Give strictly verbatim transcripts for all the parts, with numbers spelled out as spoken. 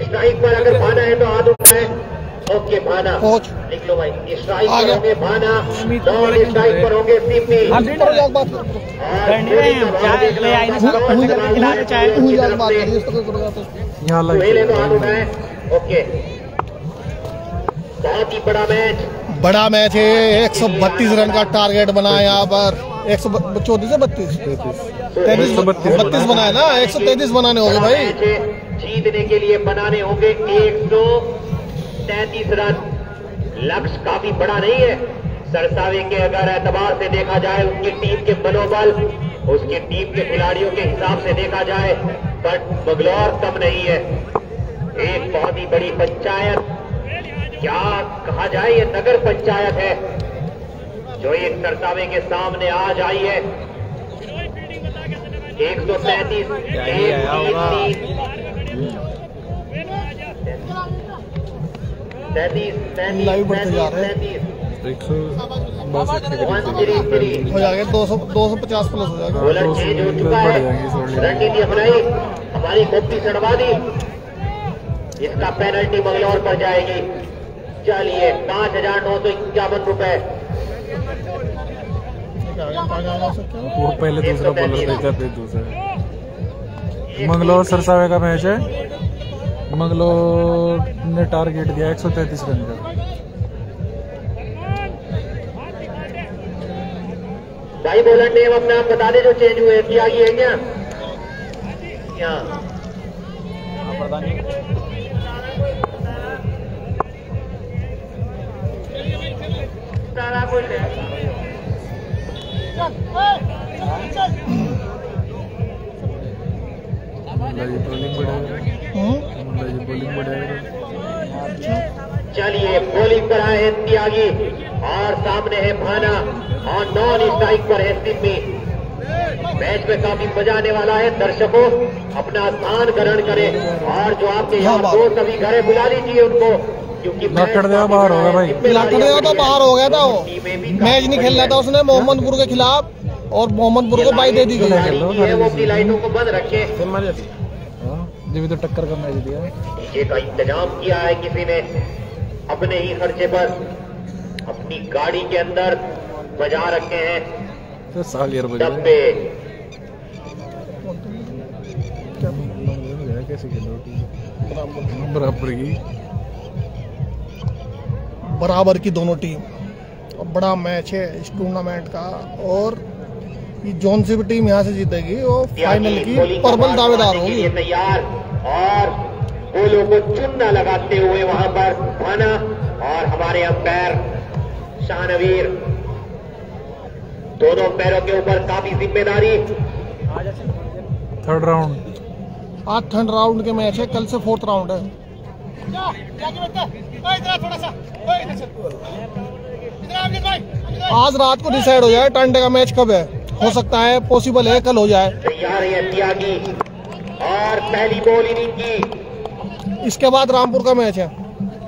Strike पर अगर भाना है तो हाथ उठाए। ओके भाना लिख लो भाई। स्ट्राइक पर होंगे भाना, नॉन स्ट्राइक पर होंगे सिम्मी। ओके बहुत ही बड़ा मैच, बड़ा मैच है। एक सौ बत्तीस रन का टारगेट बना है यहाँ पर। एक सौ चौतीस है बत्तीस तैतीस बत्तीस बनाए ना, एक सौ तैतीस बनाने होंगे भाई। जीतने के लिए बनाने होंगे एक सौ तैतीस रन। लक्ष्य काफी बड़ा नहीं है सरसावे के, अगर एतबार से देखा जाए, उसकी टीम के मनोबल, उसकी टीम के खिलाड़ियों के हिसाब से देखा जाए, बट बंगलौर कम नहीं है। एक बहुत ही बड़ी पंचायत, क्या कहा जाए, ये नगर पंचायत है जो एक सरसावे के सामने आज आई है। एक सौ तैतीस एक तैतीस तैतीस हो जाएगा दो सौ दो सौ पचास प्लस हो जाएगा। बॉलर चेंज हो चुका है, रणनीति अपनाई, हमारी गोपी सड़वा दी, इसका पेनल्टी मंगलौर पर जाएगी। चलिए पांच हजार नौ सौ इक्यावन रुपए। वो पहले दूसरा बॉलर देखा फिर दूसरा। मंगलौर सरसावे का मैच है। मंगलौर ने टारगेट दिया एक सौ तैतीस रन का। भाई बॉलर नेम अपना बता दे जो चेंज हुए। त्यागी है क्या? क्या सारा कुछ चलिए बॉलिंग पर आए हैं त्यागी और सामने है भाना और नॉन स्ट्राइक पर है सिम्मी। मैच में काफी मजा आने वाला है। दर्शकों अपना स्थान ग्रहण करें और जो आपके यहाँ दोस्त अभी घरे बुला लीजिए उनको, क्योंकि लाटड़ देवा बाहर हो गया भाई। लाटड़ देवा तो बाहर हो गया था, वो मैच नहीं खेल रहा था उसने मोहम्मदपुर के खिलाफ और मोहम्मदपुर को बाई दे दी गई है। वो अपनी लाइटों को बंद रखे, जब तो टक्कर का मैच दिया। डीजे का इंतजाम किया है किसी ने अपने ही खर्चे पर, अपनी गाड़ी के अंदर बजा रखे हैं तो सालियर डब्बे। कैसे बराबर की बराबर की दोनों टीम। और बड़ा मैच है इस टूर्नामेंट का, और ये जोन सी भी टीम यहाँ से जीतेगी वो फाइनल की प्रबल दावेदार होगी। तैयार और गोलों को चुनना लगाते हुए वहां पर भाना और हमारे अंपायर शाहनवीर, दोनों पैरों के ऊपर काफी जिम्मेदारी। थर्ड राउंड, आज थर्ड राउंड के मैच है, कल से फोर्थ राउंड है। आज रात को डिसाइड हो जाए टर्नडे का मैच कब है। हो सकता है, पॉसिबल है कल हो जाए। तैयार है त्यागी और पहली बॉल इनिंग की। इसके बाद रामपुर का मैच है।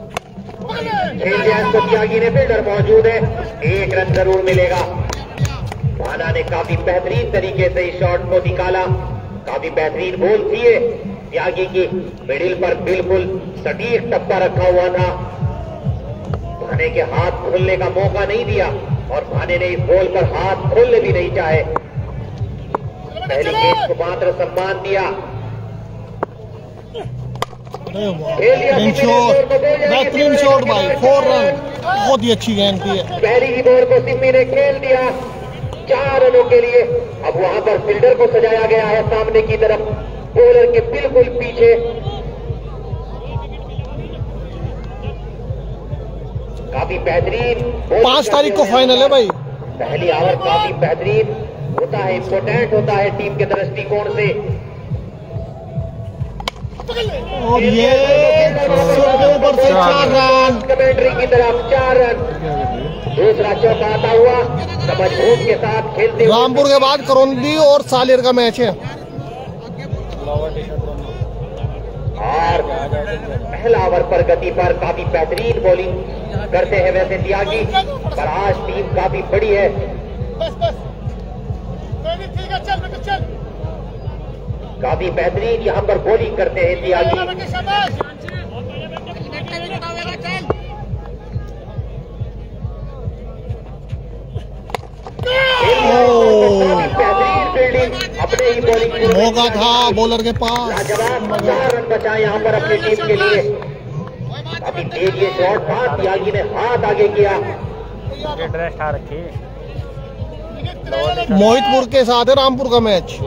तो त्यागी ने फील्डर मौजूद है, एक रन जरूर मिलेगा। भाना ने काफी बेहतरीन तरीके से इस शॉट को निकाला, काफी बेहतरीन बॉल थी ये त्यागी की। मिडिल पर बिल्कुल सटीक टप्पा रखा हुआ था, भाने के हाथ खोलने का मौका नहीं दिया और भाने ने इस बॉल पर हाथ खोलने भी नहीं चाहे। पहली गेंद को मात्र सम्मान दिया। बेहतरीन शॉट भाई, फोर रन, बहुत ही अच्छी गेंद थी। पहली ही बॉल को सिम्मी ने खेल दिया चार रनों के लिए। अब वहां पर फील्डर को सजाया गया है सामने की तरफ, बॉलर के बिल्कुल पीछे। काफी बेहतरीन। पांच तारीख को फाइनल है भाई। पहली ओवर काफी बेहतरीन होता है, इम्पोर्टेंट होता है टीम के दृष्टिकोण से। और ये ऊपर से चार रन, कमेंट्री की तरफ चार रन। दूसरा चौका आता हुआ समझ बूझ के साथ खेलते। रामपुर के बाद करौंदी और सालेर का मैच है। और पहला ओवर पर गति पर काफी बेहतरीन बॉलिंग करते हैं वैसे त्यागी, पर आज टीम काफी बड़ी है। काफी बेहतरीन यहाँ पर बॉलिंग करते हैं त्यागी। अपने ही बॉलिंग मौका था बॉलर के पास, जवाब चार रन बचाए यहाँ पर अपनी टीम के लिए। अभी तेज ये शॉट था, त्यागी ने हाथ आगे किया। मोहितपुर के साथ है रामपुर का मैच।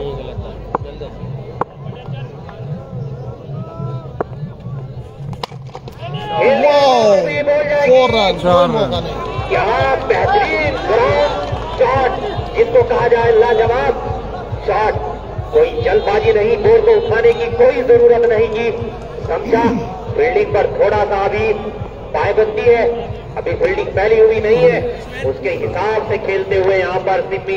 फोर रन, कोई मौका नहीं। क्या बेहतरीन ग्राउंड शॉट, जिसको कहा जाए लाजवाब शॉट। कोई जल्दबाजी नहीं, बोल को उठाने की कोई जरूरत नहीं की, समझा। फील्डिंग पर थोड़ा सा अभी पायबंदी है, अभी फील्डिंग फैली हुई नहीं है, उसके हिसाब से खेलते हुए यहाँ पर सिम्मी।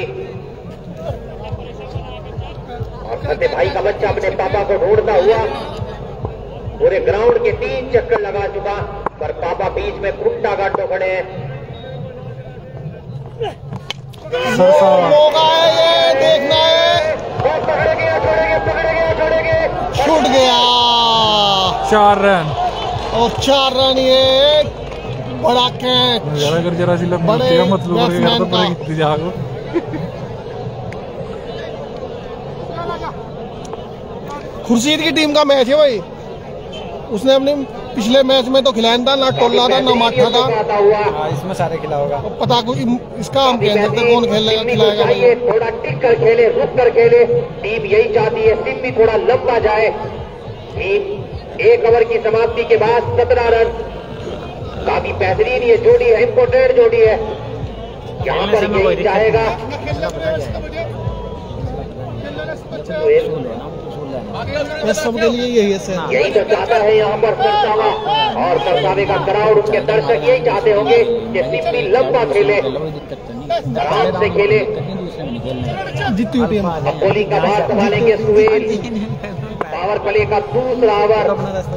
और फतेह भाई का बच्चा अपने पापा को ढूंढता हुआ पूरे ग्राउंड के तीन चक्कर लगा चुका, पर पापा बीच में खुट्टा गांठो खड़े हैं। मौका है ये, देखना है। पकड़ गया, छोड़ेंगे, पकड़ गया, छोड़ेंगे, छूट गया। चार रन और चार रन, ये बड़ा कैच। अगर जरा सी लंबी बड़े मतलब बैट्समैन का। खुर्शीद की टीम का मैच है भाई। उसने अपने पिछले मैच में तो खिलाया था, ना टोला था ना माठा था। इसमें सारे खिला होगा। पता को इसका हम कह सकते कौन खेलेगा, खिलाएगा। थोड़ा टिक कर खेले, रुक कर खेले, टीम यही चाहती है। सिम्मी थोड़ा लंबा जाए। टीम एक ओवर की समाप्ति के बाद सत्रह रन, काफी बेहतरीन ये जोड़ी है, इम्पोर्टेंट जोड़ी है। यहाँ पर यही चाहेगा सबके लिए यही है, यही तो चाहता है यहाँ पर सरसावा। और सरसावे का क्राउड, उनके दर्शक यही चाहते होंगे कि सिम्मी लंबा खेले, आराम से खेले। जीती टीम। अब बॉलिंग का बात संभालेंगे सुहेल। पावर प्ले का दूसरा ओवर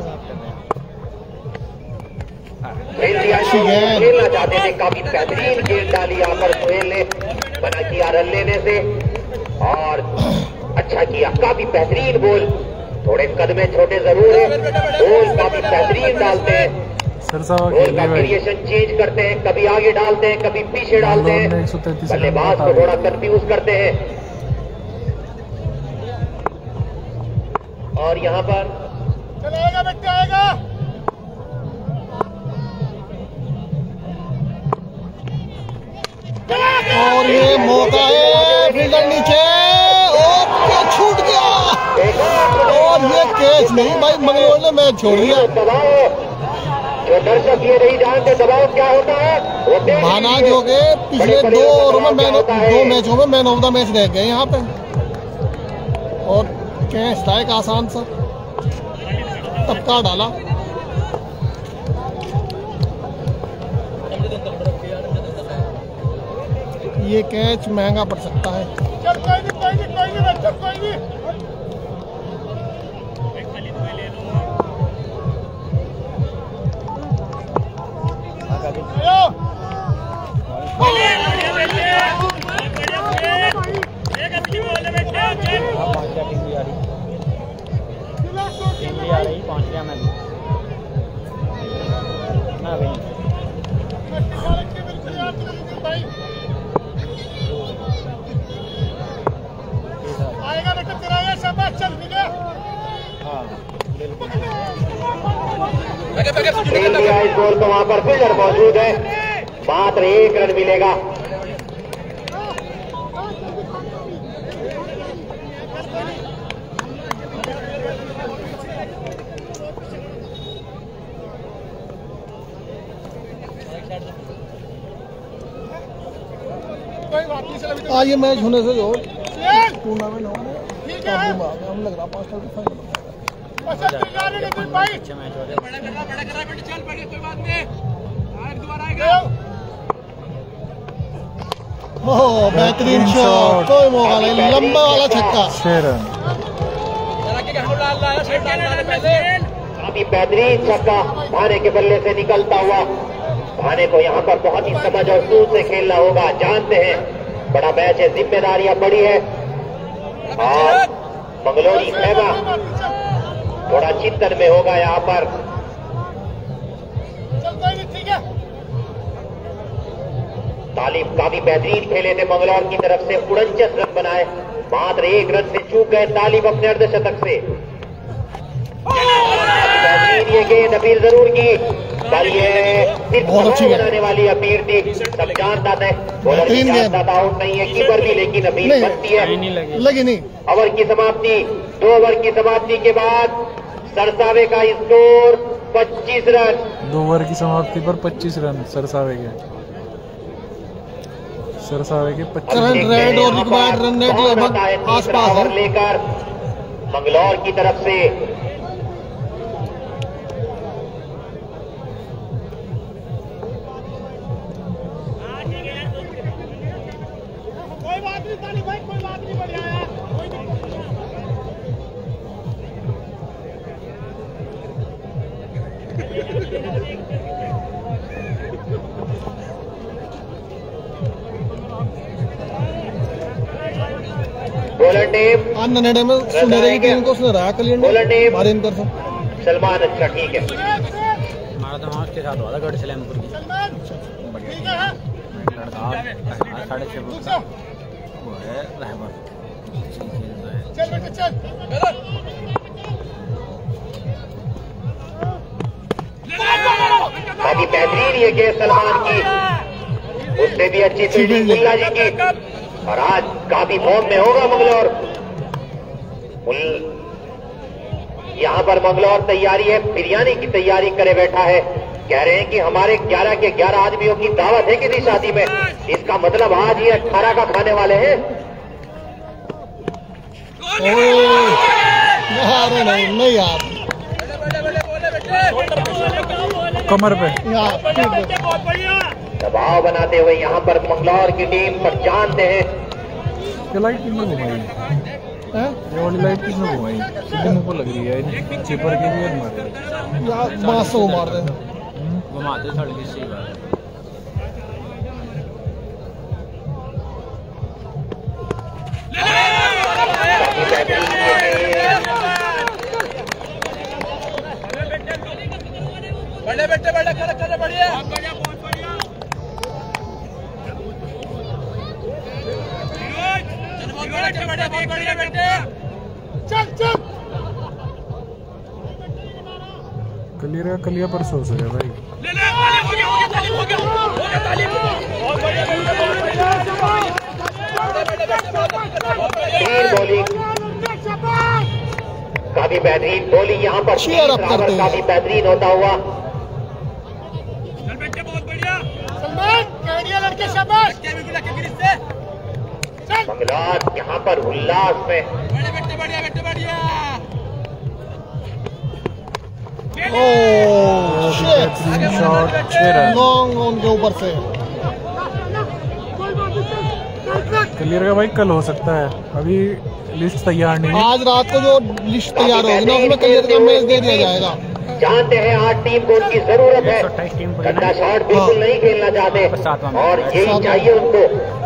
खेलना चाहते थे, काफी बेहतरीन गेंद डाली यहाँ पर सुहेल ने, बना किया रन लेने से। और अच्छा किया, काफी बेहतरीन बोल। थोड़े कद में छोटे जरूर है, बोल काफी बेहतरीन डालते हैं। बोल का वेरिएशन चेंज करते हैं, कभी आगे डालते हैं, कभी पीछे डालते हैं, बल्लेबाज को थोड़ा कंफ्यूज करते हैं। और यहाँ पर चलेगा, बच्चा आएगा। और ये मौका है, फील्डर नीचे, और क्या छूट गया। और ये कैच नहीं भाई, मंगलोर ने मैच छोड़ दिया। जो दर्शक ये नहीं जानते दबाव क्या होता है। माना जो के पिछले दो ओवर में मैन दो मैचों में मैन ऑफ द मैच रह गए यहाँ पे। और कैच था एक आसान सा, टपका डाला। ये कैच महंगा पड़ सकता है। चल कोई नहीं, कोई नहीं, कोई नहीं, चल कोई नहीं। आएगा बेटा तेरा, ये शाबाश, चल गया। इस बॉल तो वहां पर फील्डर मौजूद है, मात्र एक रन मिलेगा। आज ये मैच होने से जो टूर्नामेंट हो हम लग रहा पाँच साल की फाइनल। बेहतरीन शॉट, कोई मौका नहीं, लंबा वाला छक्का। काफी बेहतरीन छक्का भाने के बल्ले से निकलता हुआ। भाने को यहाँ पर बहुत ही समझ और सूझ से खेलना होगा, जानते हैं बड़ा मैच है, जिम्मेदारियां बड़ी है। और मंगलोरी खेमा थोड़ा चिंतन में होगा यहाँ पर। तालिब काफी बेहतरीन खेले थे मंगलौर की तरफ से, उनचास रन बनाए। मात्र एक रन से चूक गए तालिब अपने अर्धशतक से। ये गेंद अपील जरूर की, पर ये सिर्फ बनाने वाली अपील थी। सब जानता था बॉलर भी जानता था आउट नहीं है कीपर भी, लेकिन अपील बनती है। लगी नहीं। ओवर की समाप्ति, दो ओवर की समाप्ति के बाद सरसावे का स्कोर पच्चीस रन। दो ओवर की समाप्ति पर पच्चीस रन सरसावे के सरसावे के पच्चीस रेड और रिक्वायर्ड रन नेट लगभग आसपास है। लेकर मंगलौर की तरफ से बॉलर टीम अन्य नेड़े में सुनहरे की टीम को उसने रहा कलियन बॉलर टीम बारिन कर सलमान। अच्छा ठीक है, हमारा दिमाग के साथ हुआ था गढ़ सलेमपुर की लड़का साढ़े छह फुट का वो है रहमत। चल बेटा चल। काफी बेहतरीन ये गेंद सलमान की, उससे भी अच्छी फील्डिंग मुल्ला जी की। और आज काफी फॉर्म में होगा मंगलौर। यहाँ पर मंगलौर तैयारी है, बिरयानी की तैयारी करे बैठा है। कह रहे हैं कि हमारे ग्यारह के ग्यारह आदमियों की दावत है किसी शादी में, इसका मतलब आज ये अठारह का खाने वाले हैं। अरे नहीं नहीं यार, कमर पे दबाव बनाते हुए यहाँ पर मंगलौर की टीम पर जानते हैं। ये लाइट किसने घुमाई? ये वाली लाइट किसने घुमाई? सीधे मुंह पर लग रही है, चीपर के भी मारे यार बांस से मार दे, घुमाते सड़क से ही बात। बड़े बेटे बड़े कर कर बढ़िया बढ़िया बहुत बढ़िया। चल बहुत बड़े बड़े बहुत बढ़िया बेटे, चल चल। कलियर का कलिया पर सो गया भाई। ले ले तालीम हो गया हो गया तालीम हो गया हो गया तालीम बहुत बढ़िया बहुत बढ़िया तीन बॉलिंग काफी बेहतरीन बोली यहाँ पर शेयर अप करते हैं। काफी बेहतरीन होता हुआ। चल बेटे बहुत बढ़िया सलमान कैडिया लड़के शाबाश बिल्कुल लगे गिर से चल। मंगलौर यहाँ पर उल्लास में बड़े बेटे बढ़िया बेटे बढ़िया। ओह शिट, शॉट छह रन। लॉन्ग ऑन के ऊपर से। क्लियर का भाई कल हो सकता है, अभी लिस्ट तैयार नहीं है। आज रात को जो लिस्ट तैयार होगी ना उसमें क्लियर का मैच दे दिया जाएगा। जानते हैं आज टीम को उनकी जरूरत है, गंदा शॉट बिल्कुल नहीं खेलना चाहते और यही चाहिए उनको।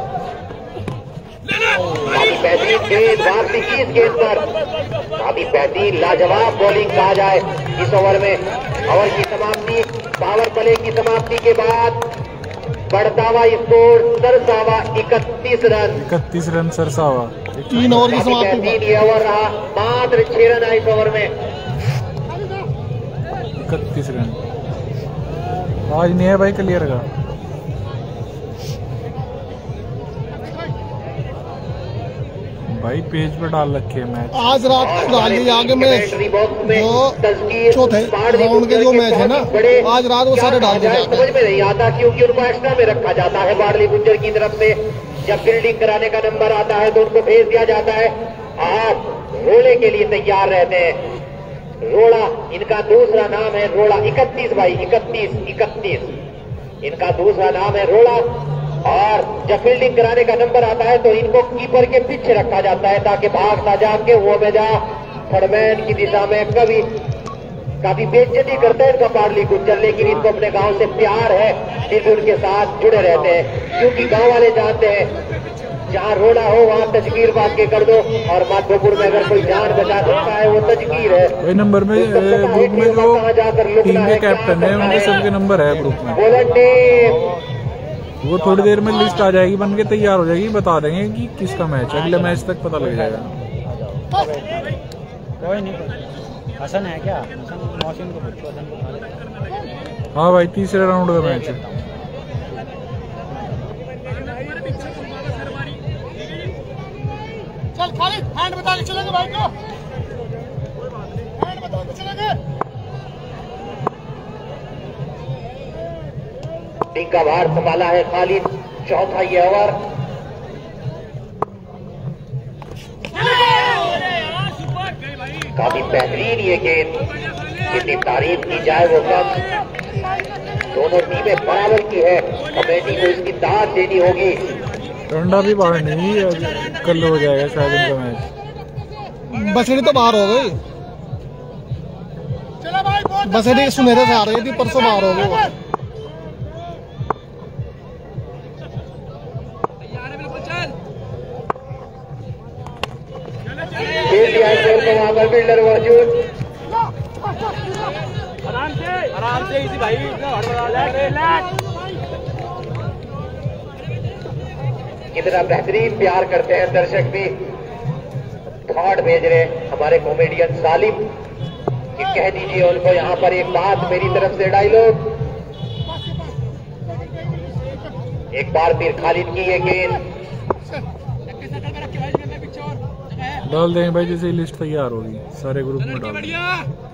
काफी बेहतरीन गेंद वापसी की इस गेंद पर, काफी बेहतरीन लाजवाब बॉलिंग कहा जाए इस ओवर में। ओवर की समाप्ति, पावर प्ले की समाप्ति के बाद बढ़ता हुआ स्कोर सरसावा इकतीस रन। इकतीस रन सरसावा। तीन ओवर की समाप्ति बेहतरीन ये ओवर रहा, मात्र छह रन आए इस ओवर में। इकतीस रन आज नहीं है भाई क्लियर का। भाई पेज पे डाल रखे हैं मैच। आज रात को डाल दिए आगे मैच, जो चौथे राउंड के जो मैच है ना आज रात वो सारे डाल दिए। समझ में नहीं आता क्योंकि उनको एक्स्ट्रा में रखा जाता है बार्ली गुज्जर की तरफ से। जब फील्डिंग कराने का नंबर आता है तो उनको भेज दिया जाता है और रोड़े के लिए तैयार रहते हैं। रोड़ा इनका दूसरा नाम है, रोड़ा इकतीस भाई इकतीस इकतीस इनका दूसरा नाम है रोड़ा। और जब फील्डिंग कराने का नंबर आता है तो इनको कीपर के पीछे रखा जाता है ताकि भाग ना जाके वो में जा थर्डमैन की दिशा में कभी काफी बेइज्जती करते हैं इनका पार्ली गुज्जर, लेकिन इनको अपने गांव से प्यार है इसलिए उनके साथ जुड़े रहते हैं क्योंकि गांव वाले जानते हैं जहाँ रोड़ा हो वहाँ तजकीर बांध के कर दो। और माधोपुर में अगर कोई जान बचा सकता है वो तजकीर है। वही नंबर में ग्रुप में जो टीम के कैप्टन है उनके सबके नंबर है ग्रुप में। बॉलर टीम वो थोड़ी देर में लिस्ट आ जाएगी, बन के तैयार हो जाएगी, बता देंगे कि किसका मैच है, अगले मैच तक पता लग जाएगा। कोई नहीं, हसन है क्या? हसन मौसम को पूछो, हसन को। हाँ भाई, तीसरे राउंड का मैच है। चल खालिद, हैंड बता के चलेंगे भाई को, हैंड बता के चलेंगे। टीम का भार संभाला है खालिद, चौथा ये ओवर। काफी बेहतरीन ये गेंद, जितनी तारीफ की जाए वो कम। दोनों टीमें बराबर की है, कमेटी को इसकी दाद देनी होगी। टंडा भी बाहर नहीं, कल हो जाएगा शायद इनका मैच। बसड़ी तो बाहर हो गई, चलो भाई, बसड़ी सुनहरे से आ रही थी, परसों बाहर हो गई। वहां पर बिल्डर मौजूद, आराम से आराम से इसी भाई, कितना बेहतरीन प्यार करते हैं दर्शक भी। थॉट भेज रहे हमारे कॉमेडियन सालिम कि कह दीजिए उनको यहाँ पर एक बात, मेरी तरफ से डायलॉग। एक बार फिर खालिद की ये गेंद, डाल देंगे भाई जैसे ही लिस्ट तैयार होगी, सारे ग्रुप में डाल देंगे।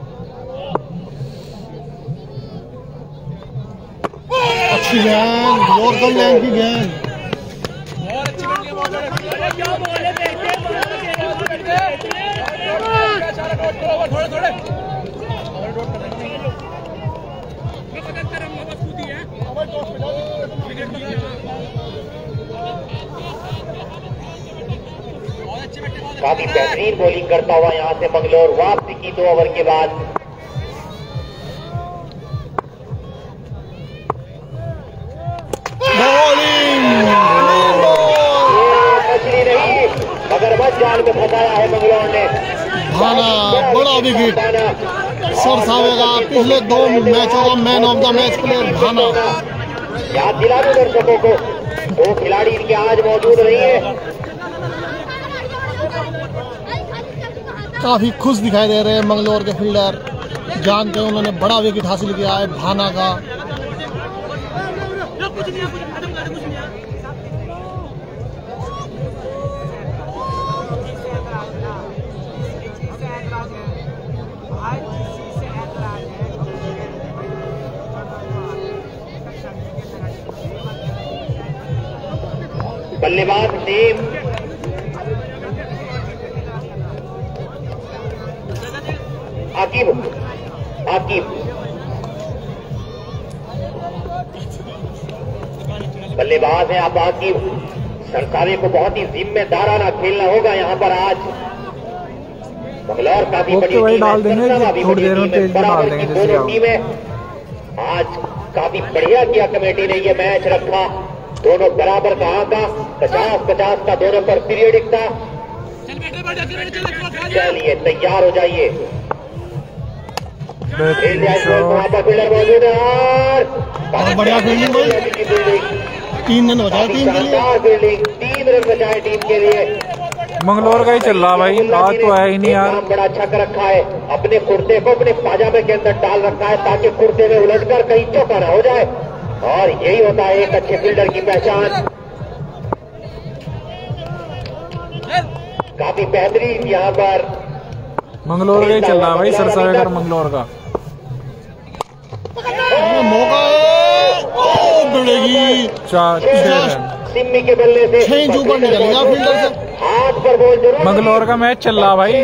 अच्छी गेंद, जोरदार गेंद की गेंद। काफी बेहतरीन बॉलिंग करता हुआ यहां से मंगलोर वापसी की दो ओवर के बाद। मछली नहीं मगर बस जाल में फंसाया है मंगलोर ने। भाना बड़ा विकेट, सरसावेगा पिछले दो मैचों का man of the match player Bhana. याद दिला दो दर्शकों को, वो खिलाड़ी इनके आज मौजूद नहीं है। काफी खुश दिखाई दे रहे हैं मंगलोर के फील्डर, जान के उन्होंने बड़ा विकेट हासिल किया है भाना का। बल्लेबाज टीम आकिब आकिब बल्लेबाज है आप आकिब। सरसावे को बहुत ही जिम्मेदाराना खेलना होगा यहाँ पर आज। मंगलौर काफी बड़ी टीम है, सरसावा भी बड़ी टीम है, बराबर की दोनों टीमें। आज काफी बढ़िया किया कमेटी ने ये मैच रखा, दोनों बराबर का आंका, पचास पचास का दोनों पर पीरियडिक था। चलिए तैयार हो जाइए, वहां पर फील्डर मौजूद है और बहुत बढ़िया फील्डिंग भाई, तीन रन बचाए टीम के लिए। फील्डिंग, तीन रन बचाए टीम के लिए। मंगलोर का ही चल रहा भाई, आज तो आया ही नहीं यार। बड़ा अच्छा कर रखा है, अपने कुर्ते को अपने पाजामे के अंदर डाल रखा है ताकि कुर्ते में उलटकर कहीं चौका ना हो जाए, और यही होता है एक अच्छे फील्डर की पहचान। काफी बेहतरीन यहाँ पर मंगलोर का ही चल रहा भाई, सरसावेकर मंगलोर का मौका है, ओ बढ़ेगी चार छह रन। सिम्मी के बल्ले से छह इंच ऊपर निकल गया फील्डर से। हाथ पर बॉल जरूर। मंगलोर का मैच चल रहा भाई,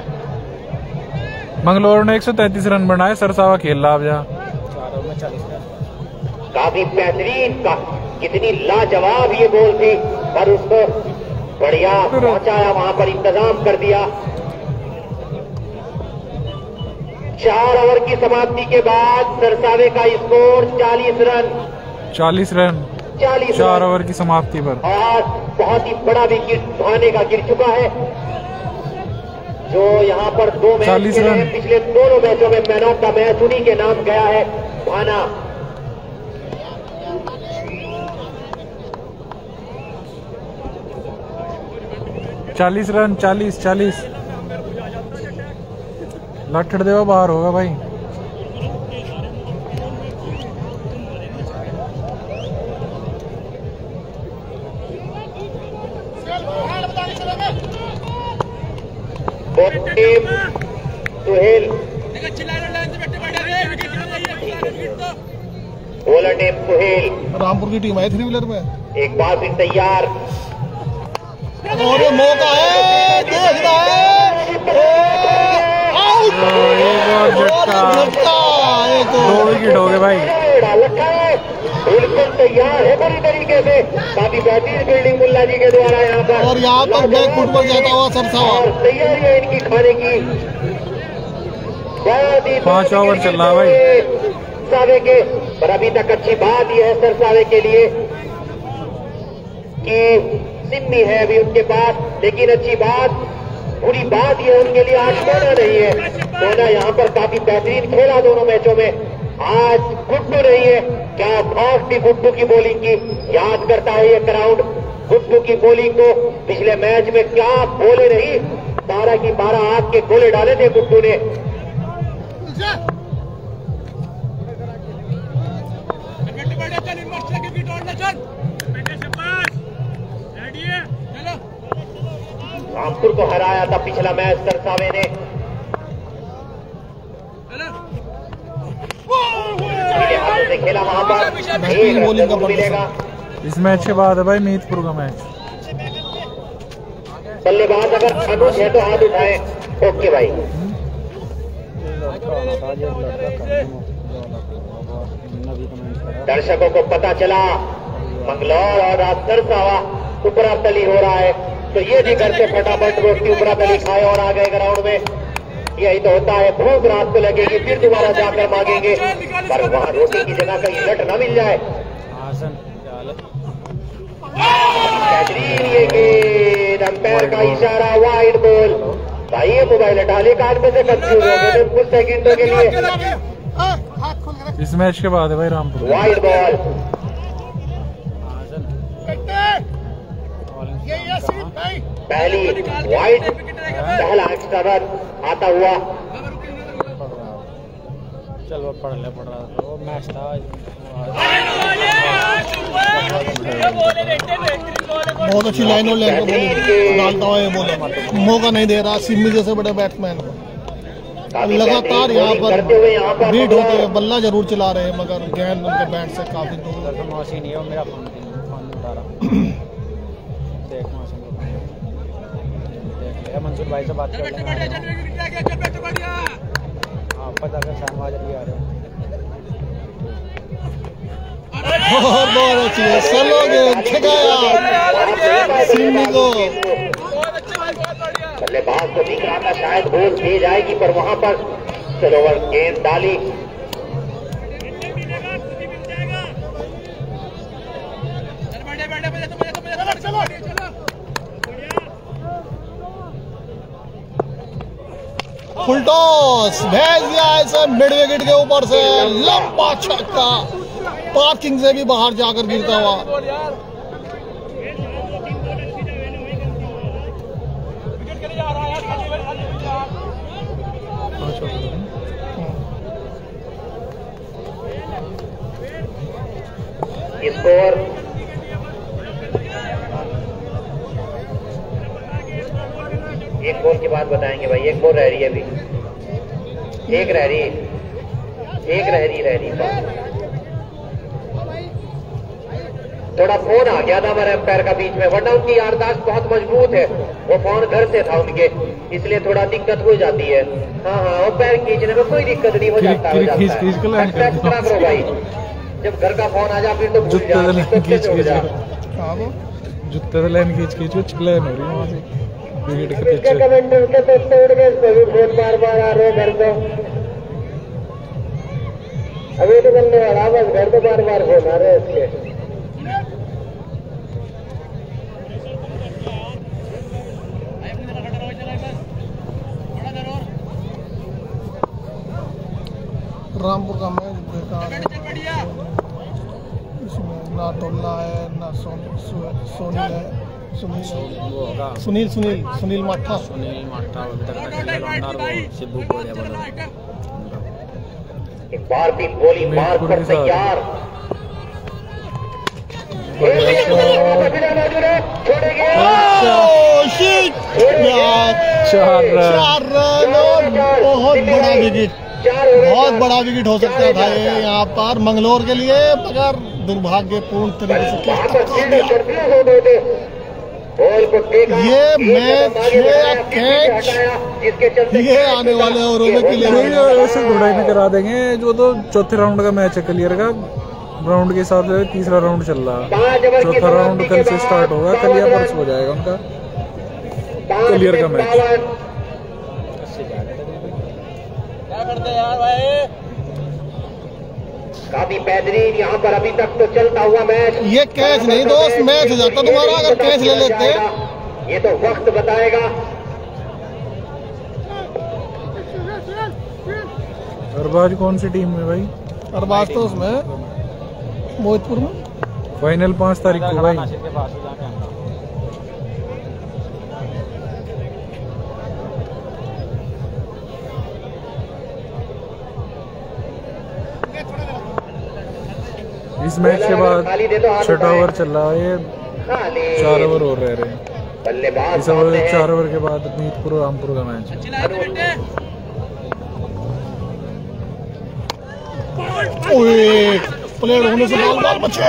मंगलोर ने एक सौ तैंतीस रन बनाए, सरसावा खेल रहा अब जा। काफी बेहतरीन का, कितनी लाजवाब ये बॉल थी, पर उसको बढ़िया पहुंचाया, वहां पर इंतजाम कर दिया। चार ओवर की समाप्ति के बाद सरसावे का स्कोर चालीस रन। चालीस रन चालीस चार ओवर की समाप्ति पर, और बहुत ही बड़ा विकेट भाने का गिर चुका है, जो यहाँ पर दो मैच चालीस खेले रन। हैं, पिछले दोनों मैचों में मैन ऑफ द मैच उन्हीं के नाम गया है भाना। चालीस रन, चालीस चालीस। लठड़ देवा बाहर होगा भाई। सुहेल बोलर टीम सुहेल, रामपुर की टीम है थ्री व्हीलर में। एक बार फिर तैयार और ये मौका है, देख रहा है, आउट। दो विकेट हो गए भाई। रखा है, बिल्कुल तैयार है पूरी तरीके से। काफी बेहतरीन फील्डिंग मुल्ला जी के द्वारा यहाँ पर, और यहाँ पर बैकफुट पर जाता हुआ सरसावा। और तैयारी है इनकी खाने की। बहुत ही पांच ओवर चल रहा है भाई सरसावे के, पर अभी तक अच्छी बात यह है सरसावे के लिए कि सिम्मी है अभी उनके पास, लेकिन अच्छी बात, बुरी बात यह उनके लिए आज सोना नहीं है। सोना यहाँ पर काफी बेहतरीन खेला दोनों मैचों में। आज गुड्डू नहीं है, क्या फास्ट थी गुड्डू की बॉलिंग की, याद करता है ये क्राउड गुड्डू की बॉलिंग को। पिछले मैच में क्या बोले नहीं, बारह की बारह आग के गोले डाले थे गुड्डू ने। रामपुर को हराया था पिछला मैच सरसावे ने। हाथों से खेला वहां पर, एक रन को मिलेगा। इस मैच के बाद है भाई मीतपुर का मैच। बल्लेबाज अगर अनुज है तो हाथ उठाए। ओके भाई, दर्शकों को पता चला मंगलौर और सरसावा उपरा तली हो रहा है, तो ये भी घर से फटाफट रोटी उपरा तली खाए और आ गए ग्राउंड में। यही तो होता है, भूख रात को लगेगी फिर दोबारा जाकर मांगेंगे, पर वहां रोटी की जगह कहीं लट न मिल जाए। बेहतरीन ये गेंद, अंपायर का इशारा, वाइड बॉल। भाई ये मोबाइल हटा ले, कान में से कंफ्यूज हो गए थे कुछ सेकंडों के लिए। इस मैच के बाद है भाई रामपुर वाइड बॉल। पहली वाइड, पहला एक्स्ट्रा रन आता हुआ। चलो पढ़ ले, पढ़ रहा था वो मैच था। बहुत अच्छी लाइन और लाइन को डालता हुआ ये बॉलर, मौका नहीं दे रहा सिम्मी जैसे बड़े बैट्समैन को। लगातार यहाँ पर बीट होते हुए बल्ला जरूर चला रहे हैं, मगर गेंद उनके बैट से काफी दूर। मौसी नहीं है, मेरा फोन फोन उठा रहा। देख मौसी को देख ले, मंसूर भाई से बात कर ले। हाँ पता कर शाहबाज भी आ रहे हैं। बहुत बहुत अच्छी है, स्लो गेंद ठेकाया सिम्मी को। बल्लेबाज को दिख रहा था शायद बॉल तेज आएगी, पर वहां पर स्लोवर गेंद डाली। फुल टॉस भेज दिया ऐसे मिड विकेट के ऊपर से, लंबा छक्का पार्किंग से भी बाहर जाकर गिरता हुआ। स्कोर एक बॉल के बाद बताएंगे भाई, एक बॉल रह रही है अभी, एक रह रही है, एक रह रही रह रही थोड़ा फोन आ गया था हमारे अंपायर का बीच में, वरना उनकी याददाश्त बहुत मजबूत है। वो फोन घर से था उनके, इसलिए थोड़ा दिक्कत हो जाती है। हाँ हाँ, अंपायर खींचने में कोई दिक्कत नहीं, हो जाता है, हो जाता है भाई। जब घर का फोन आ जा फिर तो भूल जा, जुत्ते तो लाइन खींच खींच कुछ प्लान हो रही है वहां से विकेट के पीछे। कमेंटर के तो तोड़ गए, सभी फोन बार बार आ रहे घर को। अभी तो चलने वाला, बस घर तो बार बार फोन आ रहे इसके। रामपुर का मैच बेकार है, इसमें ना टोल्ला है ना सोनी सोनी है, सुनील वो होगा सुनील सुनील सुनील माठा। सुनील माठा अभी तक का लौंडा वो शिबू कोड़िया बोला। एक बार भी गोली मार कर तैयार। छोड़ेंगे चार रन और बहुत बड़ा विकेट, बहुत बड़ा विकेट हो सकता था ये यहाँ पर मंगलोर के लिए, मगर दुर्भाग्यपूर्ण तरीके से ये मैच या कैच ये आने वाले ओवरों में क्लियर ऐसे घुड़ाई में करा देंगे। जो तो चौथे राउंड का मैच है क्लियर का, राउंड के हिसाब से तीसरा राउंड चल रहा है, चौथा राउंड कल से स्टार्ट होगा, कल या परसों हो जाएगा उनका क्लियर का मैच। काफी बेहतरीन यहाँ पर अभी तक तो चलता हुआ मैच। ये कैच नहीं दोस्त, मैच हो जाता तुम्हारा अगर कैच ले लेते। ये तो वक्त बताएगा। अरबाज कौन सी टीम में भाई? अरबाज तो उसमें मोहितपुर में फाइनल पांच तारीख को भाई। इस मैच के बाद छठा ओवर चल रहा है, ये चार ओवर और रह रहे हैं। इस ओवर चार ओवर के बाद मीतपुर रामपुर का मैच। प्लेयर होने से बाल बाल बचे,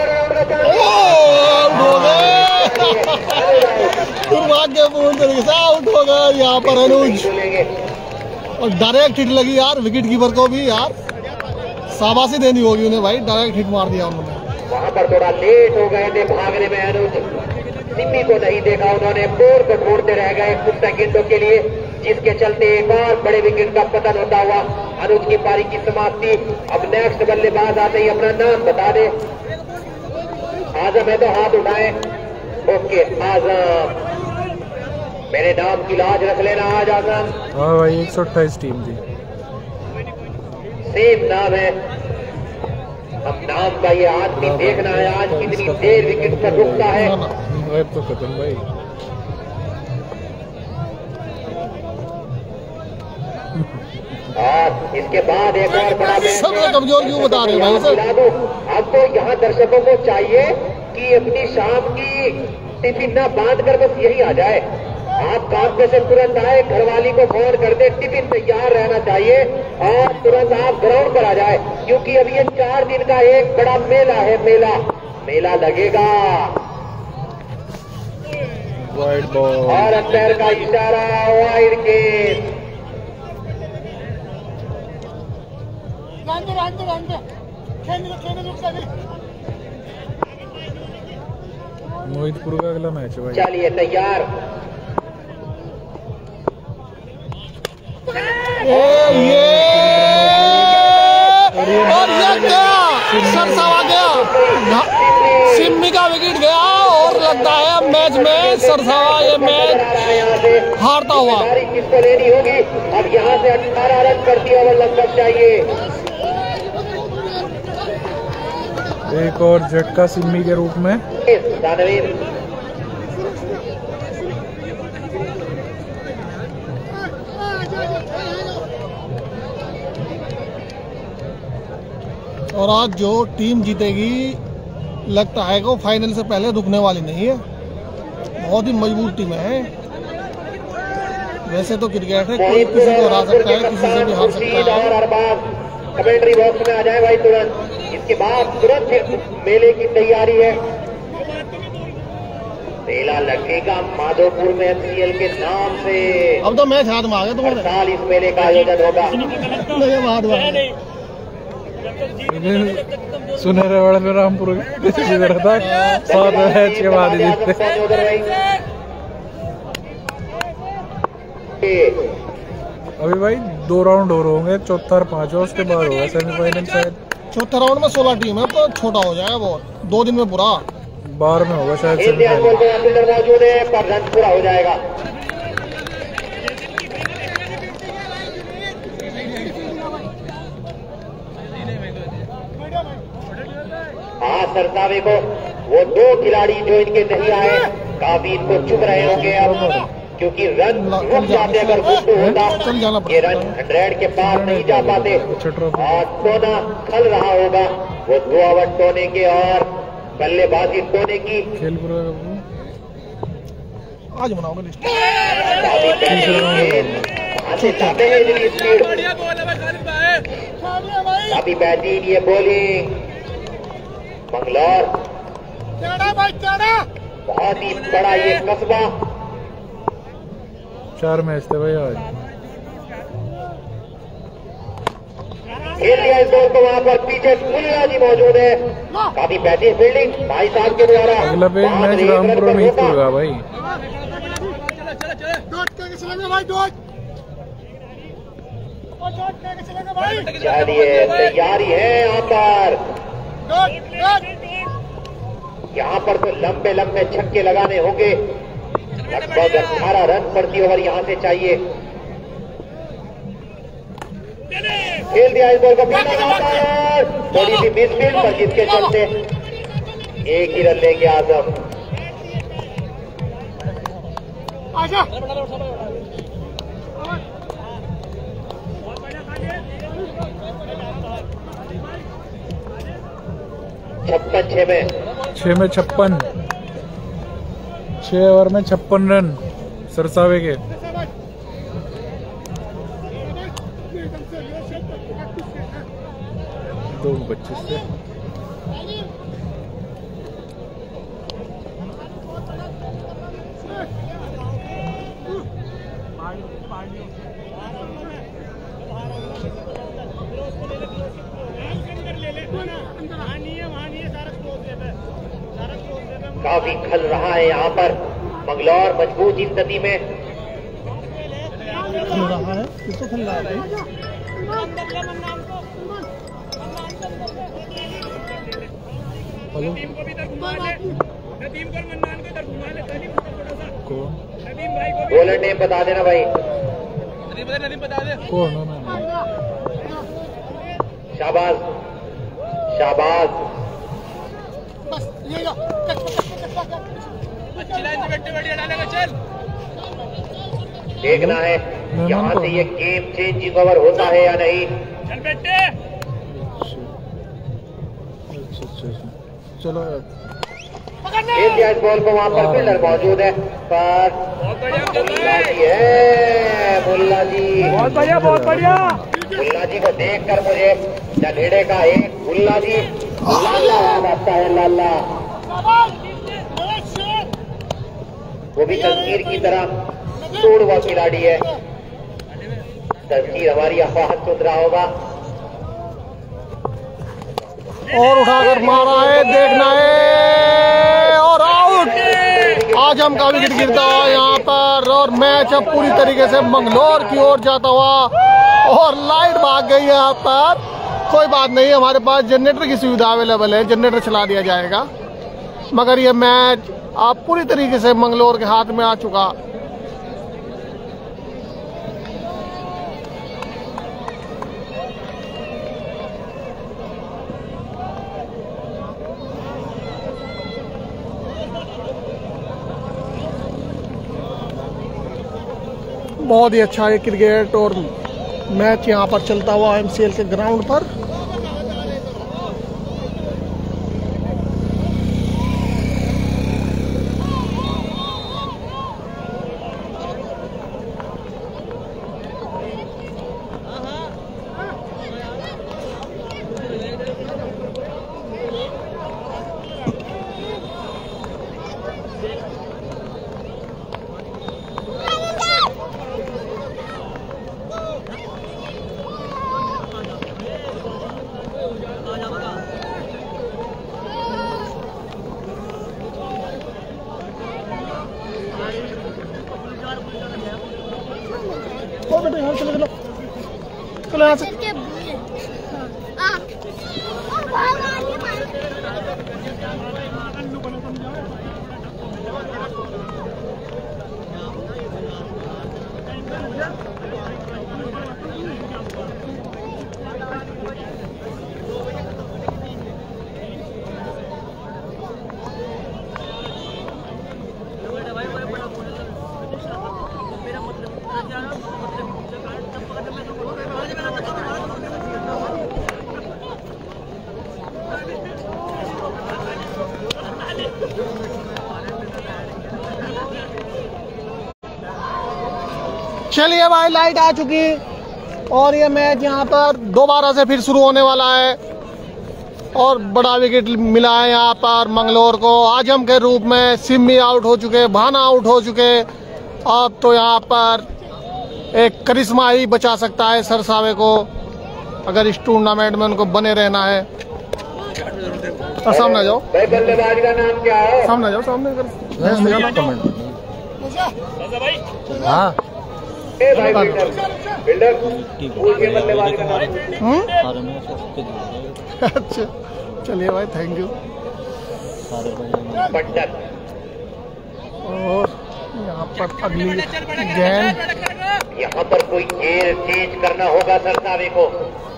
आउट हो गए। दुर्भाग्यपूर्ण तरीके से आउट हो गए यहाँ पर अनुज, और डायरेक्ट हिट लगी यार विकेट कीपर को भी यार, शाबाशी देनी होगी उन्हें भाई, डायरेक्ट हिट मार दिया उन्होंने। वहां पर थोड़ा लेट हो गए थे भागने में अनुज, सिम्मी को नहीं देखा उन्होंने, बोर को ढूंढते रह गए कुछ सेकंडों के लिए, जिसके चलते एक और बड़े विकेट का पतन होता हुआ अनुज की पारी की समाप्ति। अब नेक्स्ट बल्लेबाज आते ही अपना नाम बता दे। आजम है तो हाथ उठाए। ओके आजम, मेरे नाम की लाज रख लेना आज आजम। हाँ भाई एक सौ अट्ठाईस टीम थी, सेम नाम है। अब नाम का ये आदमी देखना है आज कितनी देर विकेट पर रुकता है। गैब तो खत्म भाई। और इसके बाद एक और बड़ा सबसे कमजोर क्यों बता रहे भाई सर? अब तो यहाँ दर्शकों को चाहिए कि अपनी शाम की टिफिन न बांध कर बस यही आ जाए। आप काम पे से तुरंत आए, घरवाली को फोन कर दे, टिफिन तैयार रहना चाहिए और तुरंत आप ग्राउंड पर आ जाए, क्योंकि अब ये चार दिन का एक बड़ा मेला है। मेला मेला लगेगा वाइड बॉल और अंपायर का इशारा वाइड केस। मोहितपुर का अगला मैच है भाई। चलिए तैयार। ये और ये क्या सरसावा गया, सिम्मी का विकेट गया और लगता है मैच में सरसावा ये मैच हारता हुआ। किसको लेनी होगी अब यहाँ से अठारह रन प्रति ओवर लगभग चाहिए। एक और झटका सिम्मी के रूप में। दानवीर और आज जो टीम जीतेगी लगता है कि वो फाइनल से पहले रुकने वाली नहीं है, बहुत ही मजबूत टीम है। वैसे तो क्रिकेट है, कोई किसी को हरा सकता है, किसी से भी हार सकता है। कमेंट्री बॉक्स में आ जाए भाई तुरंत। इसके बाद तुरंत मेले की तैयारी है। मेला लगेगा माधोपुर में एमसीएल के नाम से। अब तो मैच हाथ में आ गया तुम्हारे। साल इस मेले का आयोजन होगा। सुनहरे वाले में रामपुर इधर था, सात मैच के बाद ही जीते। अभी भाई दो राउंड और होंगे, चौथा और पांचवा, उसके बाद होगा सेमीफाइनल शायद। चौथे राउंड में सोलह टीम है तो छोटा हो जाएगा बहुत, दो दिन में पूरा बार में होगा शायद सेमीफाइनल। मौजूद है, पर पूरा हो जाएगा। हाँ सरसावे को वो दो खिलाड़ी जो इनके नहीं आए काफी इनको चुप रहे होंगे अब, क्योंकि रन रुक जाते अगर गुड्डू होता, ये रन हंड्रेड के पार नहीं जा पाते और टोना खल रहा होगा। वो दो ओवर टोने के और बल्लेबाजी टोने की। खेल पूरा आज बनाओगे लिस्ट। काफी बेहतरीन ये बॉलिंग मंगलौर, बहुत ही बड़ा ये कस्बा। चार मैच थे भाई आज। खेल लिया इस बॉल को, वहां पर पीछे मुल्ला जी मौजूद है। काफी बेहतरीन फील्डिंग भाई साहब के द्वारा। अगला पे मैच रामपुर में ही होगा भाई। चलिए तैयारी है यहाँ पर। यहाँ पर तो लंबे लंबे छक्के लगाने होंगे। लगभग अठारह रन प्रति ओवर यहाँ से चाहिए। खेल दिया इस बॉल को, थोड़ी सी मिस फील्ड पर, जिसके चलते एक ही रन लेंगे आजम। छप्पन छह में छह में छप्पन छह ओवर में छप्पन रन सरसावे के। दो पच्चीस से काफी खल रहा है यहाँ पर मंगलौर, मजबूत स्थिति में खेल रहा है, किसको खेल रहा है? हेलो कौन बॉलर नेम बता देना भाई। कौन है मैं? शाबाज शाबाज। देखना है यहाँ से ये गेम चेंजिंग ओवर होता है या नहीं। चलो खेल दिया इस बॉल को, वहाँ पर फील्डर मौजूद है पर मुल्ला जी है। मुल्ला जी बहुत बढ़िया बहुत बढ़िया। मुल्ला जी को देखकर मुझे जनेड़े का एक मुल्ला जी लाला याद आता है। लाला वो भी तस्वीर की तरह तोड़ हुआ खिलाड़ी है। तस्वीर हमारी अफवाह सुन रहा होगा। और उठाकर मारा है, देखना है और आउट। आजम का विकेट गिरता हुआ यहाँ पर और मैच अब पूरी तरीके से मंगलौर की ओर जाता हुआ और लाइट भाग गई यहाँ पर। कोई बात नहीं, हमारे पास जनरेटर की सुविधा अवेलेबल है, जनरेटर चला दिया जाएगा। मगर ये मैच अब पूरी तरीके से मंगलौर के हाथ में आ चुका। बहुत ही अच्छा है क्रिकेट और मैच यहाँ पर चलता हुआ एमसीएल के ग्राउंड पर। चलो यहाँ से चलिए भाई लाइट आ चुकी और ये मैच यहाँ पर दोबारा से फिर शुरू होने वाला है और बड़ा विकेट मिला है यहाँ पर मंगलोर को। आजम के रूप में सिम्मी आउट हो चुके, भाना आउट हो चुके। अब तो यहाँ पर एक करिश्मा ही बचा सकता है सरसावे को अगर इस टूर्नामेंट में उनको बने रहना है। और सामने जाओ, बल्लेबाज का नाम क्या है? सामने जाओ, सामने कर हाँ ए भाई बिल्डर, बिल्डर पूछिए बल्लेबाज का नाम। अच्छा चलिए भाई, थैंक यू। पट्टर और यहाँ पर अगली गेंद, यहाँ पर कोई गेयर चेंज करना होगा सरसावे को।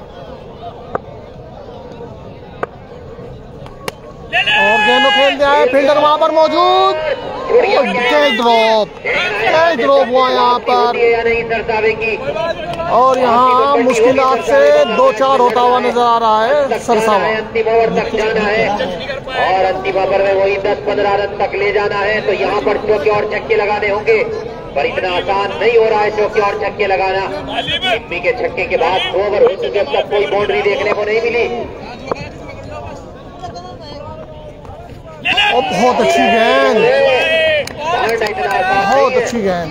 और गेंद खेल दिया है, फील्डर वहां पर मौजूद। कैच ड्रॉप, कैच ड्रॉप हुआ यहाँ पर या नहीं सरसावे की। और यहाँ मुश्किलात से दो चार होता हुआ नजर आ रहा है सरसावा। अंतिम ओवर तक जाना है और अंतिम ओवर में वही दस पंद्रह रन तक ले जाना है। तो यहाँ पर चौके और छक्के लगाने होंगे, पर इतना आसान नहीं हो रहा है चौके और छक्के लगाना। सिम्मी के छक्के के बाद दो ओवर हो चुके, अब तक कोई बाउंड्री देखने को नहीं मिली। और बहुत अच्छी गेंद, बहुत अच्छी गेंद।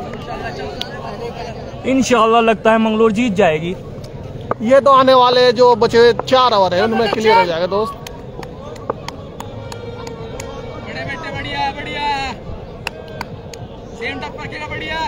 इंशाल्लाह लगता है मंगलोर जीत जाएगी। ये तो आने वाले जो बचे हुए चार ओवर है उनमें क्लियर हो जाएगा दोस्त। बड़े बेटे बढ़िया बढ़िया, सेम टप रखेगा बढ़िया।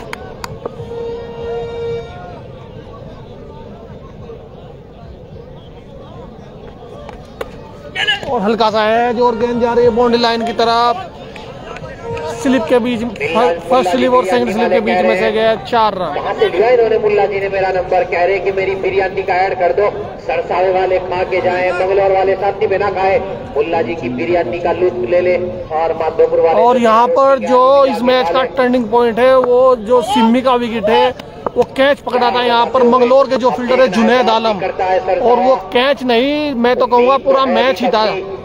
और हल्का सा है जो और गेंद जा रही है बाउंड्री लाइन की तरफ। स्लिप के बीच, फर्स्ट स्लिप और सेकंड स्लिप के बीच में से गए चार रन। वहां से लिया इन्होंने। मुल्ला जी ने मेरा नंबर, कह रहे कि मेरी बिरयानी का ऐड कर दो, सरसावे वाले खा के जाएं, मंगलोर वाले साथी में ना खाए, मुल्ला जी की बिरयानी का लुत्फ ले ले। और माधोपुर वाले, और यहाँ पर जो इस मैच का टर्निंग पॉइंट है वो जो सिम्मी का विकेट है वो कैच पकड़ा था यहाँ पर मंगलोर के जो फील्डर है जुनैद आलम, और वो कैच नहीं मैं तो कहूँगा पूरा मैच ही था।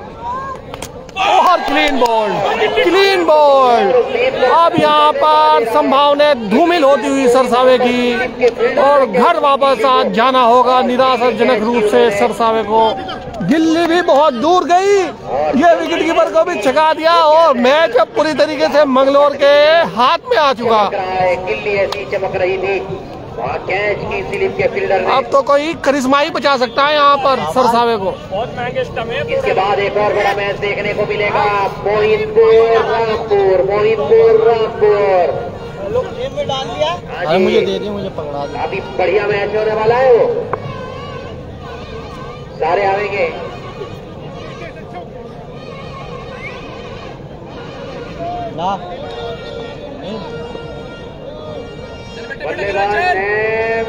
और क्लीन बॉल, क्लीन बॉल। अब यहाँ पर संभावना धूमिल होती हुई सरसावे की और घर वापस आज जाना होगा निराशाजनक रूप से सरसावे को। गिल्ली भी बहुत दूर गई, ये विकेट कीपर को भी छका दिया और मैच अब पूरी तरीके से मंगलोर के हाथ में आ चुका। गिल्ली ऐसी चमक रही थी, वहाँ कैच की स्लिप के फील्डर ने। अब तो कोई करिश्मा ही बचा सकता है यहाँ पर सरसावे को। इसके बाद एक और बड़ा मैच देखने को मिलेगा, मोहितपुर रामपुर, मोहितपुर रामपुर। अरे मुझे दे दिए, मुझे पकड़ा दे। अभी बढ़िया मैच होने वाला है, वो सारे आवेंगे। ना बल्लेबाज ने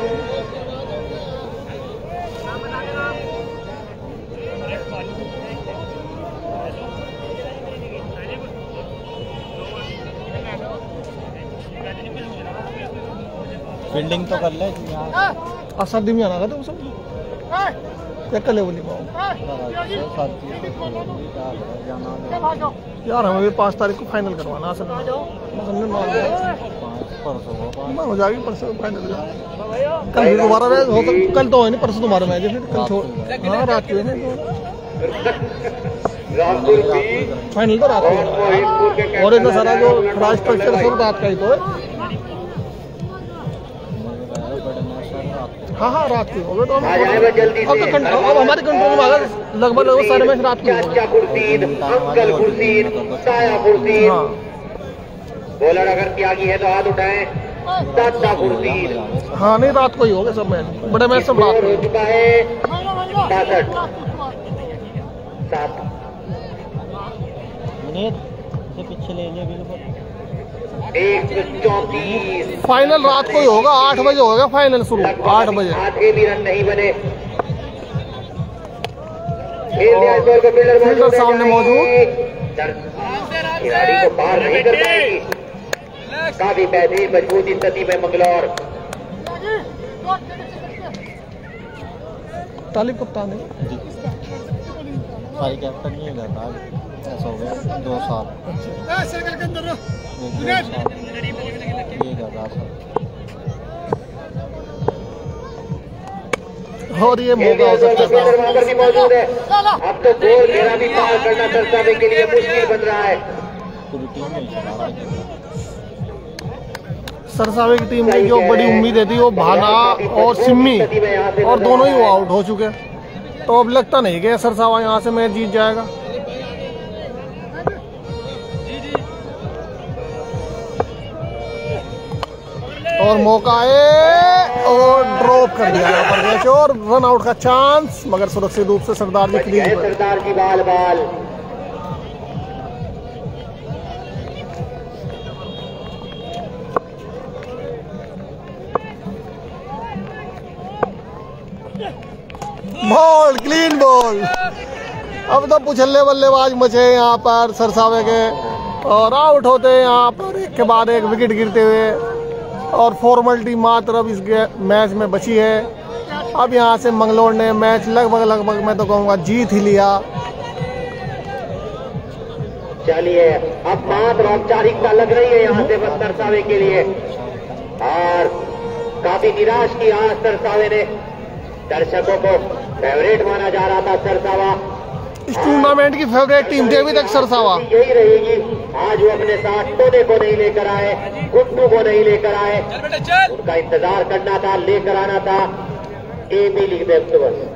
फील्डिंग तो कर ले सर्दी में आना था सब कल बोली यार, हमें भी पाँच तारीख को फाइनल करवाना असल में। हो जाएगी परसों फाइनल। कल फिर दोबारा मैच हो सकता, कल तो है नहीं, परसों तुम्हारा मैच है, फिर कल छोड़। हाँ रात को है ना फाइनल, तो रात को। और इतना सारा जो खड़ा स्ट्रक्चर सब रात का ही तो है। हाँ हाँ रात की हो गए तो हम अब तो कंट्रोल, अब हमारे कंट्रोल में आ गए लगभग लगभग सारे मैच रात को हो गए। अंकल खुर्शीद, साया खुर्शीद, बॉलर अगर त्यागी है तो हाथ उठाएं। दादा खुर्शीद, हाँ नहीं रात को ही हो गए सब मैच, बड़े मैच सब रात को हो चुका है। बासठ सात मिनट से पीछे ले लिया बिल्कुल। एक सौ चौंतीस। फाइनल रात को ही होगा, आठ बजे होगा फाइनल शुरू, आठ बजे। आधे भी रन नहीं बने। फील्डर सामने मौजूद, खिलाड़ी को पार नहीं कर पाएगी। काफी बेहतरीन मजबूत स्थिति में मंगलौर। तालिब कप्तान है, भाई कैप्टन नहीं रहता, ऐसा हो गया दो साल ये कर रहा था। और ये मौका हो सकता है। वहां पर भी मौजूद है। अब तो गोल घेरा भी पार करना सरसावे के लिए मुश्किल बन रहा है। सरसावे की टीम की जो बड़ी उम्मीदें थी वो भाना और सिम्मी और दोनों ही वो आउट हो चुके, तो अब लगता नहीं कि सरसावा यहाँ से मैच जीत जाएगा। और मौका है और ड्रॉप कर दिया यहाँ पर मैच और रन आउट का चांस, मगर सुरक्षित रूप से सरदार जी क्लीन। सरदार जी बाल बाल बॉल, क्लीन बॉल। अब तो पुछल्ले बल्लेबाज मचे यहाँ पर सरसावे के और आउट होते हैं यहाँ पर एक के बाद एक विकेट गिरते हुए, और फॉर्मेलिटी मात्र अब इस मैच में बची है। अब यहाँ से मंगलोर ने मैच लगभग लगभग मैं तो कहूँगा जीत ही लिया। चलिए अब मात्र औपचारिकता लग रही है यहाँ से बस सरसावे के लिए, और काफी निराश की आज सरसावे ने। दर्शकों को फेवरेट माना जा रहा था सरसावा, इस टूर्नामेंट की फेवरेट टीम थी अभी तक सरसावा। यही रहेगी। आज वो अपने साथ टोने को नहीं लेकर आए, गुड्डू को नहीं लेकर आए, उनका इंतजार करना था, लेकर आना था। ए बी लिख दे तो बस।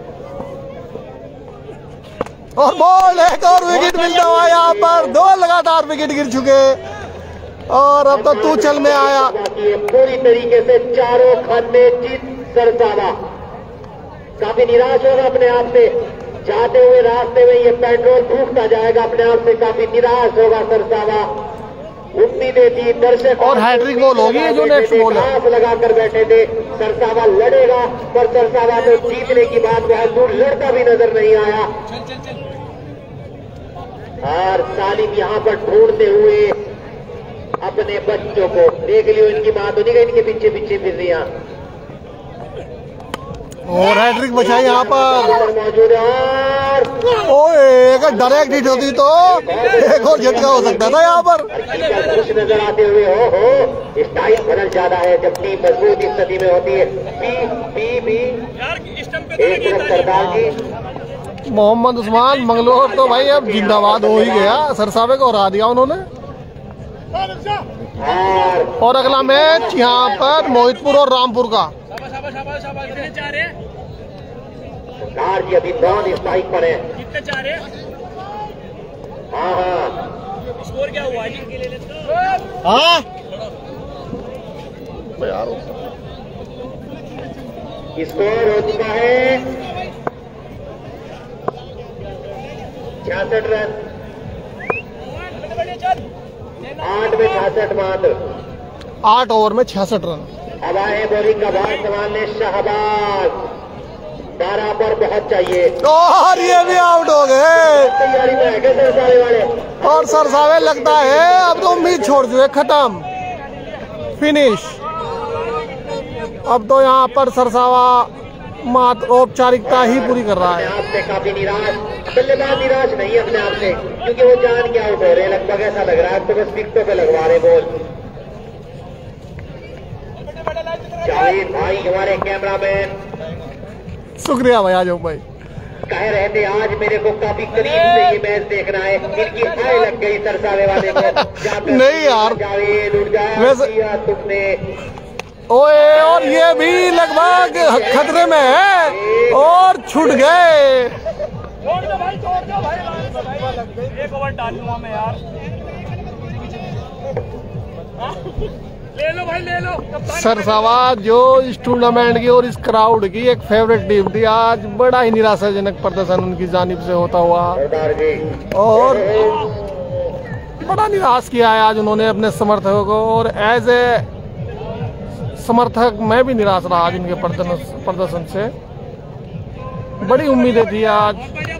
और बॉल, एक और विकेट मिलता हुआ यहाँ पर, दो लगातार विकेट गिर चुके और अब तो तू चल में आया। पूरी तरीके से चारों खाने जीत सरसावा। काफी निराश होगा अपने आप से, जाते हुए रास्ते में ये पेट्रोल फूकता जाएगा अपने आप से, काफी निराश होगा सरसावा। उम्मीदें थी दर्शक और हैट्रिक बॉल होगी जो नेक्स्ट बॉल है। आस लगा कर बैठे थे सरसावा लड़ेगा, पर सरसावा तो जीतने की बात बहुत दूर लड़ता भी नजर नहीं आया। और सालिम यहाँ पर ढूंढते हुए अपने बच्चों को, देख लियो इनकी बात होनी, इनके पीछे पीछे फिर रही। और हैट्रिक बचाई यहाँ पर मौजूद है। ओए अगर डायरेक्ट हिट होती तो एक और झटका हो सकता था यहाँ पर। खुश नजर आते हुए हो हो स्टाइल बदल ज्यादा है जब टीम मजबूत इस सदी में होती है। पी पी पी एक तरफ सरदार जी, मोहम्मद उस्मान मंगलोर तो भाई अब जिंदाबाद हो ही गया, सरसावे को हरा दिया उन्होंने। और अगला मैच यहाँ पर मोहितपुर और रामपुर का। सरदार जी अभी नॉन स्ट्राइक पर है। कितने चार है? हाँ हाँ स्कोर क्या हुआ जी? हाँ स्कोर हो चुका है छियासठ रन, आठ में छियासठ मात्र, आठ ओवर में छियासठ रन। अब आए बॉलिंग का भार संभालने शाहबाज, बारह पर बहुत चाहिए। और ये भी आउट हो गए। तैयारी में है सरसावे वाले, और सरसावे लगता है अब तो उम्मीद छोड़ चुके, खत्म, फिनिश। अब तो यहाँ पर सरसावा मात्र औपचारिकता ही पूरी कर रहा है। अपने आप से काफी निराश, बल्लेबाज निराश नहीं है अपने आप से, क्योंकि वो जान के आउट हो रहे हैं, लगभग ऐसा लग रहा है तो बस विकेटों पे लगवा रहे बॉल। जावेद भाई हमारे कैमरामैन शुक्रिया भाई, आ जाओ भाई। कह रहे थे आज मेरे को काफी करीब से ये मैच देखना है, इनकी आय लग गई सरसावे वाले को। नहीं यार, जावेद उड़ जाए वैसे तुमने। ओए और ये भी लगभग खतरे में है और छूट गए। छोड़ दो भाई, छोड़ दो भाई, एक ओवर डाल लूंगा मैं यार। ले लो भाई, ले लो। सरसावा जो इस टूर्नामेंट की और इस क्राउड की एक फेवरेट टीम थी, आज बड़ा ही निराशाजनक प्रदर्शन उनकी जानिब से होता हुआ और बड़ा निराश किया है आज उन्होंने अपने समर्थकों को। और एज ए समर्थक मैं भी निराश रहा आज इनके प्रदर्शन से। बड़ी उम्मीदें थी आज,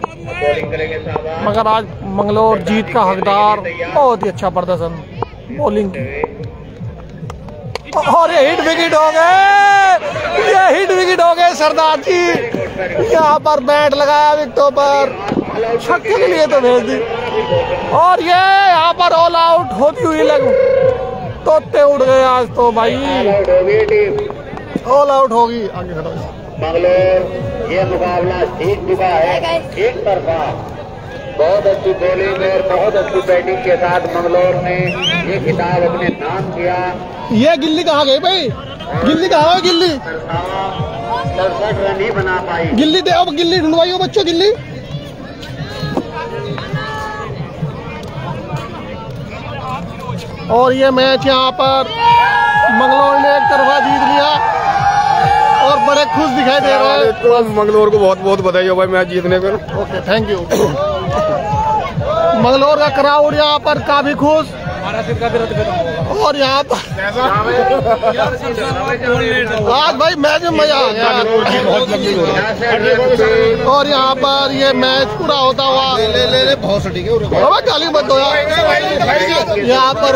मगर आज मंगलोर जीत का हकदार। बहुत ही अच्छा प्रदर्शन बॉलिंग की। और ये हिट विकेट हो गए, ये हिट विकेट हो गए सरदार जी। यहाँ पर बैट लगाया विकेटों पर, छक्के के लिए तो भेज दी। और ये यहाँ पर ऑल आउट होती हुई लग, तोते उड़ गए आज तो भाई, ऑल आउट होगी। आगे खड़ा मंगलोर ये मुकाबला जीत चुका है एक तरफा। बहुत अच्छी बॉलिंग और बहुत अच्छी बैटिंग के साथ मंगलोर ने ये खिताब अपने नाम किया। ये गिल्ली कहाँ गई भाई? गिल्ली कहाँ है? गिल्ली सड़सठ रन ही बना पाई। गिल्ली दे, अब गिल्ली ढूंढवाइयो बच्चों, गिल्ली। और ये मैच यहाँ पर मंगलोर ने एक तरफा जीत लिया और बड़े खुश दिखाई दे रहे हैं। तो मंगलोर को बहुत बहुत बधाई हो भाई मैच जीतने पर। Okay, thank you. मंगलोर का क्राउड यहाँ पर काफी खुश और यहाँ पर आज भाई मैच में मजा आ गया। और यहाँ पर ये मैच पूरा होता हुआ ले ले ले बहुत सटी है गाली मत दो यार। यहाँ पर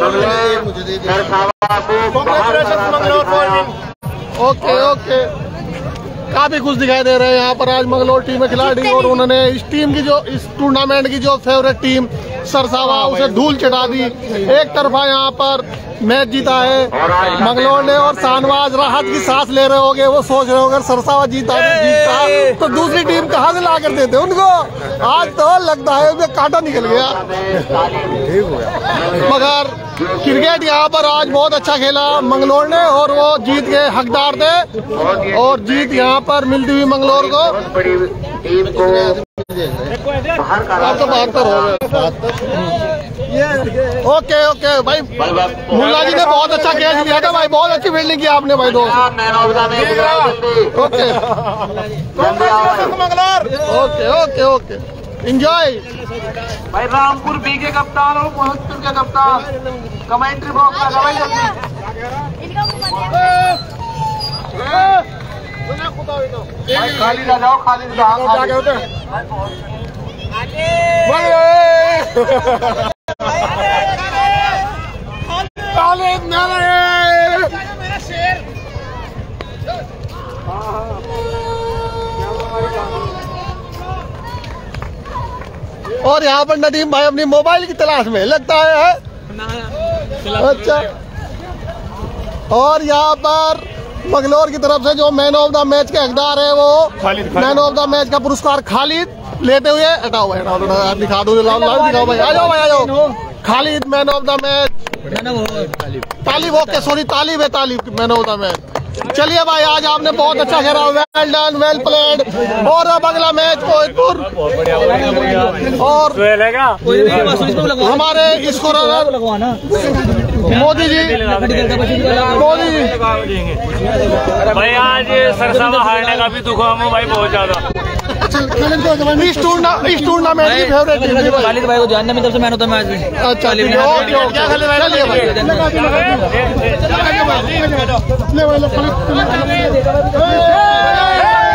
ओके ओके काफी खुश दिखाई दे रहे हैं यहाँ पर आज मंगलोर टीम के खिलाड़ी। और उन्होंने इस टीम की जो इस टूर्नामेंट की जो फेवरेट टीम सरसावा उसे धूल चढ़ा दी। एक तरफा यहाँ पर मैच जीता है मंगलोर ने और शाहनवाज राहत की सांस ले रहे होंगे। वो सोच रहे होंगे सरसावा जीता जीता तो दूसरी टीम कहाँ से ला कर देते उनको। आज तो लगता है उनका कांटा निकल गया। मगर क्रिकेट यहाँ पर आज बहुत अच्छा खेला मंगलोर ने और वो जीत के हकदार थे और जीत यहाँ पर मिलती हुई मंगलोर को। टीम को आप तो बहत्तर हो गए। ओके ओके भाई, मुल्ला जी ने बहुत अच्छा कैच लिया था भाई, बहुत अच्छी फील्डिंग की आपने भाई दोस्त। Okay okay okay okay enjoy भाई। रामपुर बी के कप्तान और मोहतपुर के कप्तान कमेंट्री बॉक्स लगा भाई जल्दी। खाली ना जाओ, खाली और यहाँ पर नदीम भाई अपनी मोबाइल की तलाश में लगता है, है? अच्छा। और यहाँ पर मंगलोर की तरफ से जो मैन ऑफ द मैच के हकदार है वो मैन ऑफ द मैच का पुरस्कार खालिद लेते हुए हटाओ भाई, हटाओ दिखा दो, दिखाओ भाई, आ जाओ भाई आ जाओ। Khalid man of the match. Talib okay sorry Talib है, Talib man of the match. चलिए भाई आज आपने बहुत अच्छा खेला, वेल डन वेल प्लेड। और अब अगला मैच कोयतपुर और हमारे स्कोरर मोदी जी मोदी जी भाई आज सरसावा हारने का भी दुख है भाई बहुत ज्यादा। इस टूर्नामेंट इस टूर्नामेंट की फेवरेट टीम है खालिद भाई को जानना मेरी तरफ से मैन ऑफ द मैच भी। अच्छा चलिए भाई